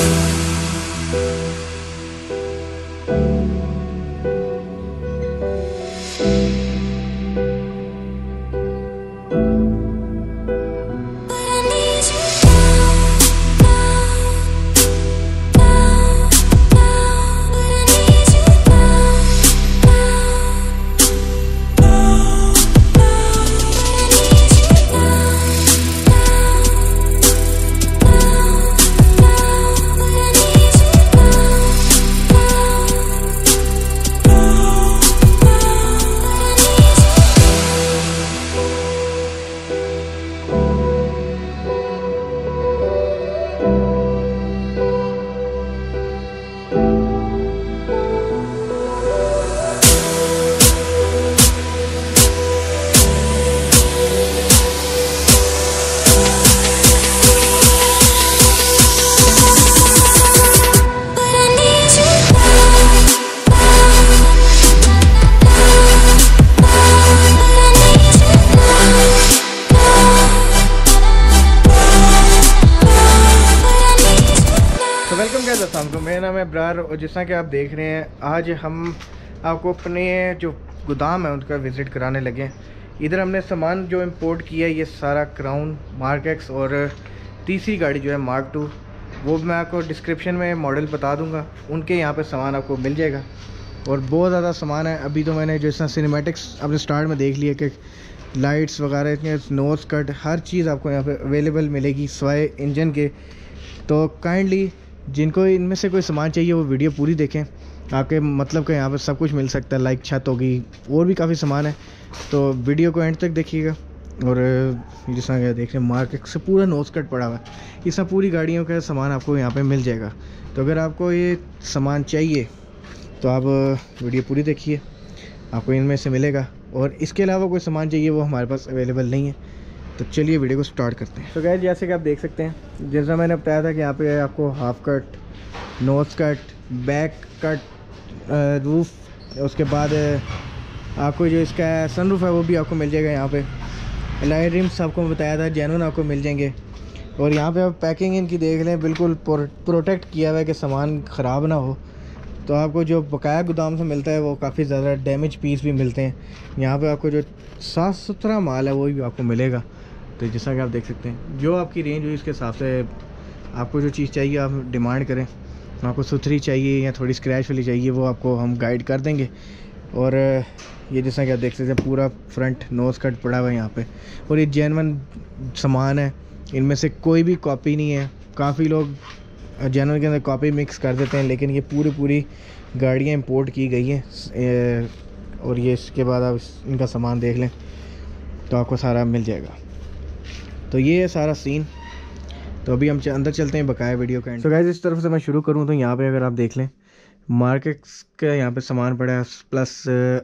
मेरा नाम है ब्रार और जैसा कि आप देख रहे हैं आज हम आपको अपने जो गोदाम है उनका विज़िट कराने लगे हैं। इधर हमने सामान जो इंपोर्ट किया है ये सारा क्राउन, मार्क एक्स और तीसरी गाड़ी जो है मार्क 2, वो मैं आपको डिस्क्रिप्शन में मॉडल बता दूंगा, उनके यहाँ पे सामान आपको मिल जाएगा। और बहुत ज़्यादा सामान है। अभी तो मैंने जैसा सिनेमैटिक्स अपने स्टार्ट में देख लिया कि लाइट्स वगैरह, नोज़ कट, हर चीज़ आपको यहाँ पे अवेलेबल मिलेगी सिवाय इंजन के। तो काइंडली जिनको इनमें से कोई सामान चाहिए वो वीडियो पूरी देखें, आपके मतलब कि यहाँ पर सब कुछ मिल सकता है, लाइक छत होगी और भी काफ़ी सामान है। तो वीडियो को एंड तक देखिएगा। और जैसा कि देख रहे हैं मार्केट से पूरा नोज़ कट पड़ा हुआ है, इसमें पूरी गाड़ियों का सामान आपको यहाँ पे मिल जाएगा। तो अगर आपको ये सामान चाहिए तो आप वीडियो पूरी देखिए, आपको इनमें से मिलेगा। और इसके अलावा कोई सामान चाहिए वो हमारे पास अवेलेबल नहीं है। तो चलिए वीडियो को स्टार्ट करते हैं। तो गाइस जैसे कि आप देख सकते हैं, जैसा मैंने बताया था कि यहाँ पे आपको half cut, nose cut, back cut, roof, उसके बाद आपको जो इसका सनरूफ है वो भी आपको मिल जाएगा। यहाँ पे एलॉय रिम्स आपको बताया था जेन्युइन आपको मिल जाएंगे। और यहाँ पे आप पैकिंग इनकी देख लें, बिल्कुल प्रोटेक्ट किया हुआ है कि सामान ख़राब ना हो। तो आपको जो बकाया गोदाम से मिलता है वो काफ़ी ज़्यादा डैमेज पीस भी मिलते हैं। यहाँ पे आपको जो साफ़ सुथरा माल है वो भी आपको मिलेगा। तो जैसा कि आप देख सकते हैं, जो आपकी रेंज हुई इसके हिसाब से आपको जो चीज़ चाहिए आप डिमांड करें। आपको सुथरी चाहिए या थोड़ी स्क्रैच वाली चाहिए वो आपको हम गाइड कर देंगे। और ये जैसा कि आप देख सकते हैं पूरा फ्रंट नोज़ कट पड़ा हुआ है यहाँ पे। और ये जेन्युइन सामान है, इनमें से कोई भी कॉपी नहीं है। काफ़ी लोग जेन्युइन के अंदर कॉपी मिक्स कर देते हैं, लेकिन ये पूरी गाड़ियाँ इंपोर्ट की गई हैं। और ये इसके बाद आप इनका सामान देख लें तो आपको सारा मिल जाएगा। तो ये है सारा सीन। तो अभी हम अंदर चलते हैं बकाया वीडियो का। तो गाइस इस तरफ से मैं शुरू करूँ तो यहाँ पे अगर आप देख लें मार्केट्स का यहाँ पे सामान पड़ा है, प्लस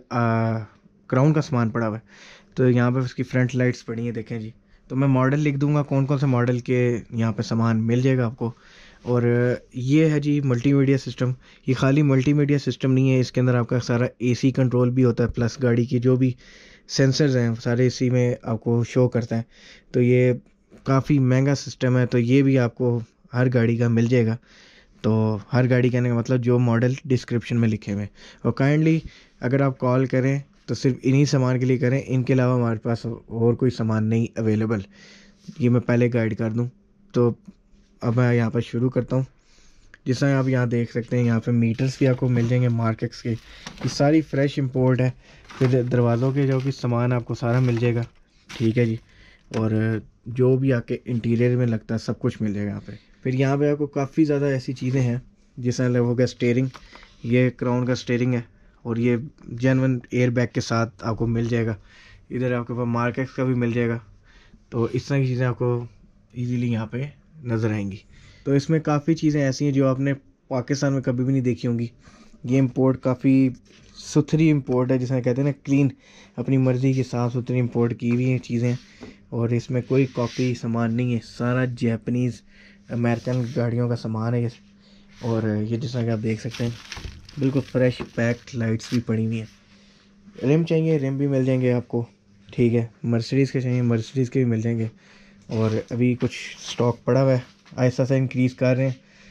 क्राउन का सामान पड़ा हुआ है। तो यहाँ पे उसकी फ्रंट लाइट्स पड़ी हैं, देखें जी। तो मैं मॉडल लिख दूंगा कौन कौन से मॉडल के यहाँ पे सामान मिल जाएगा आपको। और ये है जी मल्टीमीडिया सिस्टम। ये खाली मल्टीमीडिया सिस्टम नहीं है, इसके अंदर आपका सारा एसी कंट्रोल भी होता है, प्लस गाड़ी की जो भी सेंसर्स हैं सारे एसी में आपको शो करता है। तो ये काफ़ी महंगा सिस्टम है। तो ये भी आपको हर गाड़ी का मिल जाएगा। तो हर गाड़ी कहने का मतलब जो मॉडल डिस्क्रिप्शन में लिखे हुए। और काइंडली अगर आप कॉल करें तो सिर्फ इन्हीं सामान के लिए करें, इनके अलावा हमारे पास और कोई सामान नहीं अवेलेबल। ये मैं पहले गाइड कर दूं। तो अब मैं यहाँ पर शुरू करता हूँ। जैसा आप यहाँ देख सकते हैं, यहाँ पे मीटर्स भी आपको मिल जाएंगे मार्केट्स के। ये सारी फ्रेश इंपोर्ट है। फिर दरवाज़ों के जो कि सामान आपको सारा मिल जाएगा, ठीक है जी। और जो भी आपके इंटीरियर में लगता है सब कुछ मिल जाएगा यहाँ पे। फिर यहाँ पे आपको काफ़ी ज़्यादा ऐसी चीज़ें हैं, जैसा हो गया स्टीयरिंग, ये क्राउन का स्टीयरिंग है और ये जेन्युइन एयर बैग के साथ आपको मिल जाएगा। इधर आपके पास मार्केट्स का भी मिल जाएगा। तो इस तरह की चीज़ें आपको ईजीली यहाँ पे नज़र आएंगी। तो इसमें काफ़ी चीज़ें ऐसी हैं जो आपने पाकिस्तान में कभी भी नहीं देखी होंगी। ये इंपोर्ट काफ़ी सुथरी इंपोर्ट है, जिसे कहते हैं ना क्लीन, अपनी मर्ज़ी की साफ़ सुथरी इंपोर्ट की हुई हैं चीज़ें। और इसमें कोई कॉपी सामान नहीं है, सारा जैपनीज़ अमेरिकन गाड़ियों का सामान है ये। और ये जैसा कि आप देख सकते हैं बिल्कुल फ्रेश पैक्ड लाइट्स भी पड़ी हुई हैं। रिम चाहिए रिम भी मिल जाएंगे आपको, ठीक है। मर्सिडीज़ के चाहिए मर्सिडीज़ के भी मिल जाएंगे। और अभी कुछ स्टॉक पड़ा हुआ है, आहिस्ता से इंक्रीज़ कर रहे हैं।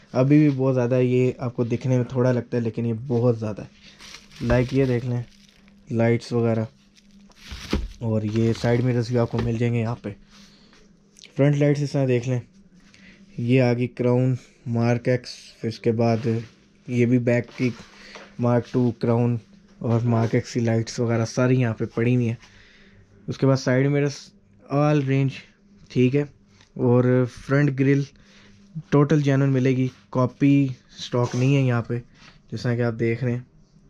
अभी भी बहुत ज़्यादा ये आपको दिखने में थोड़ा लगता है, लेकिन ये बहुत ज़्यादा है। लाइक ये देख लें, लाइट्स वगैरह, और ये साइड मिरर्स भी आपको मिल जाएंगे यहाँ पे। फ्रंट लाइट्स इस तरह देख लें, ये आ गई क्राउन मार्क एक्स, फिर उसके बाद ये भी बैक की मार्क 2 क्राउन और मार्क एक्स की लाइट्स वगैरह सारी यहाँ पे पड़ी हुई हैं। उसके बाद साइड मिरर्स ऑल रेंज ठीक है, और फ्रंट ग्रिल टोटल जेन्युइन मिलेगी, कॉपी स्टॉक नहीं है यहाँ पे जैसा कि आप देख रहे हैं।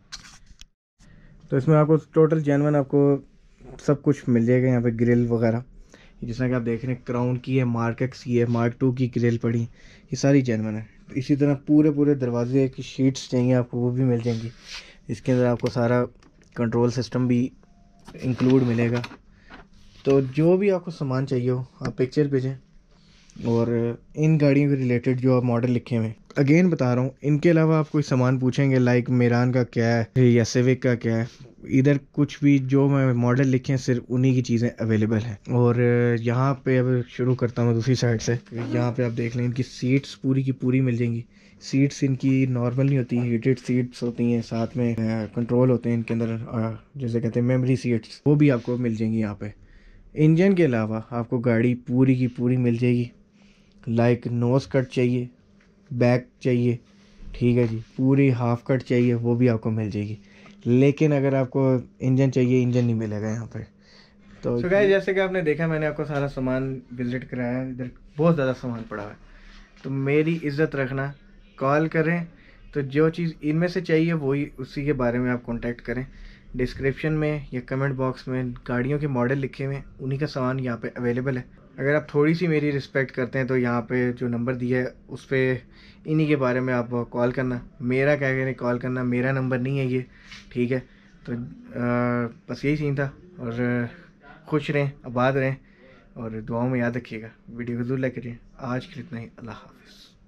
तो इसमें आपको टोटल जेन्युइन आपको सब कुछ मिल जाएगा यहाँ पे, ग्रिल वगैरह जैसा कि आप देख रहे हैं क्राउन की है, मार्क एक्स की है, मार्क 2 की ग्रिल पड़ी, ये सारी जेन्युइन है। इसी तरह पूरे दरवाजे की शीट्स चाहिए आपको, वो भी मिल जाएंगी। इसके अंदर आपको सारा कंट्रोल सिस्टम भी इंक्लूड मिलेगा। तो जो भी आपको सामान चाहिए हो आप पिक्चर भेजें, और इन गाड़ियों के रिलेटेड जो आप मॉडल लिखे हुए हैं, अगेन बता रहा हूँ, इनके अलावा आप कोई सामान पूछेंगे लाइक मेरान का क्या है या सिविक का क्या है, इधर कुछ भी जो मैं मॉडल लिखे हैं सिर्फ उन्हीं की चीज़ें अवेलेबल हैं। और यहाँ पे अब शुरू करता हूँ दूसरी साइड से। यहाँ पे आप देख लें, इनकी सीट्स पूरी की पूरी मिल जाएंगी। सीट्स इनकी नॉर्मल नहीं होती, हीटेड सीट्स होती हैं, साथ में कंट्रोल होते हैं इनके अंदर, जैसे कहते हैं मेमोरी सीट्स, वो भी आपको मिल जाएंगी यहाँ पे। इंजन के अलावा आपको गाड़ी पूरी की पूरी मिल जाएगी। लाइक नोज कट चाहिए, बैक चाहिए, ठीक है जी, पूरी हाफ कट चाहिए, वो भी आपको मिल जाएगी। लेकिन अगर आपको इंजन चाहिए, इंजन नहीं मिलेगा यहाँ पे। तो गाइस जैसे कि आपने देखा, मैंने आपको सारा सामान विजिट कराया है, इधर बहुत ज़्यादा सामान पड़ा है। तो मेरी इज़्ज़त रखना, कॉल करें, तो जो चीज़ इनमें से चाहिए वही उसी के बारे में आप कांटेक्ट करें। डिस्क्रिप्शन में या कमेंट बॉक्स में गाड़ियों के मॉडल लिखे हुए हैं, उन्हीं का सामान यहाँ पे अवेलेबल है। अगर आप थोड़ी सी मेरी रिस्पेक्ट करते हैं तो यहाँ पे जो नंबर दिया है उस पर इन्हीं के बारे में आप कॉल करना। मेरा क्या कहने कॉल करना, मेरा नंबर नहीं है ये, ठीक है। तो बस यही सीन था, और खुश रहें, आबाद रहें, और दुआओं में याद रखिएगा। वीडियो को ज़रूर लाइक करिए। आज के लिए इतना ही, अल्लाह हाफ़िज़।